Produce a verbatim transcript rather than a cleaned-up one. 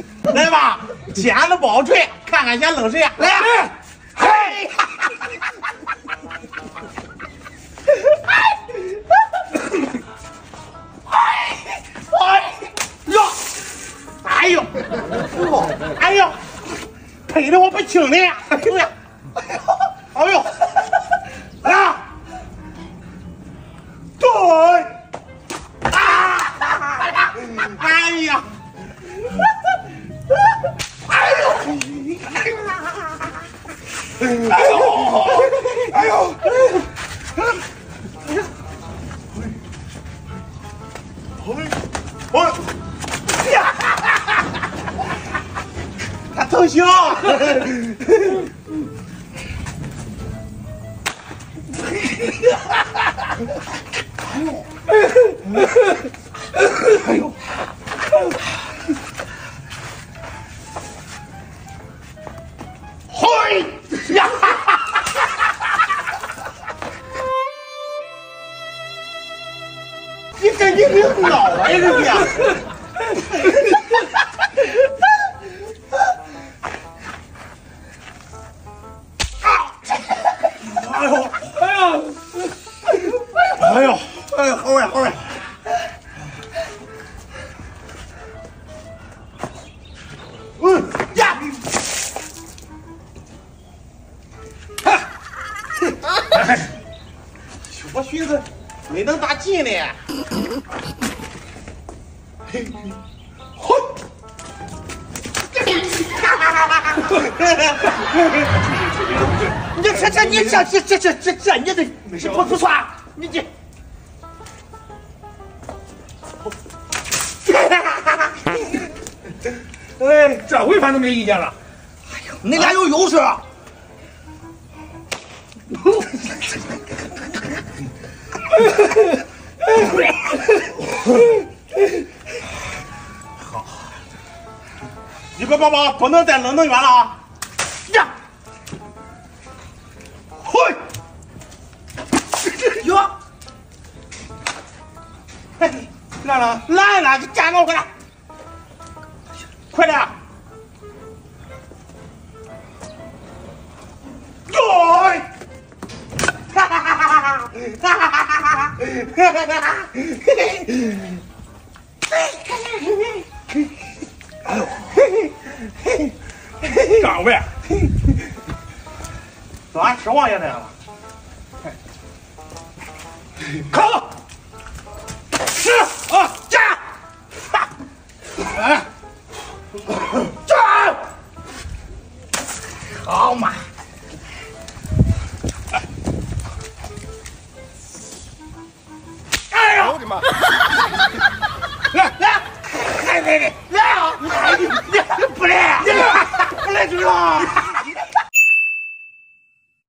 来吧，尖子不好锤，看看先扔谁呀？来呀！嘿！哎呦！哎呦！哎呦！赔的我不轻的呀！哎呦呀！哎呦！啊！对！啊！哎呀！哎呦！哎呦！哎呦！哎呦！我，呀！他特效。哎呦！嘿呀！你跟你领老啊，这个呀！哎呦！哎呀！哎呦！哎呦！好呀，好呀！嗯呀！哎，我寻思没能打进呢。嘿，嘿！你这这你这这这这这这你这这不不错，你这。 哎，这回反正没意见了。 哎呀，你俩有优势。好，一个宝宝不能再扔能远了啊！呀，嘿，哟，嘿，来了来了，站住，快点，快点！哟！哈哈哈哈哈！哈哈哈哈哈！哎呦！ 张伟， 咋是王爷来了？ 看了，是啊， 站！哎，站！好嘛！哎呦我的妈！来来，来来来来啊！不来，不来就了。